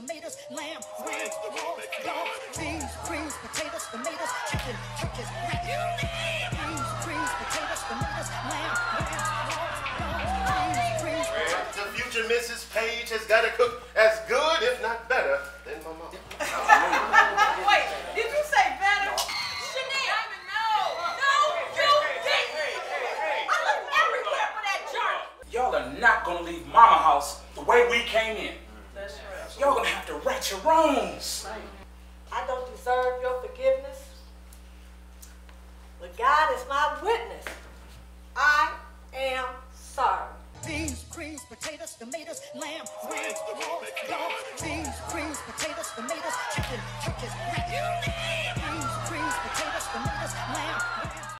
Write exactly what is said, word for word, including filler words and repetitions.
Tomatoes, lamb, ram, pork, dog, beans, greens, potatoes, tomatoes, chicken, turkeys, rabbits. Beans, greens, potatoes, tomatoes, lamb, ram, pork, dog, beans, greens, potatoes. The future Missus Page has got to cook as good, if not better, than my mom. Wait, did you say better? Chanel! No! No, you didn't! I looked everywhere for that jerk! Y'all are not gonna leave Mama house the way we came in. That's right. Y'all gonna have to right your wrongs. I don't deserve your forgiveness, but God is my witness. I am sorry. Beans, greens, potatoes, tomatoes, lamb.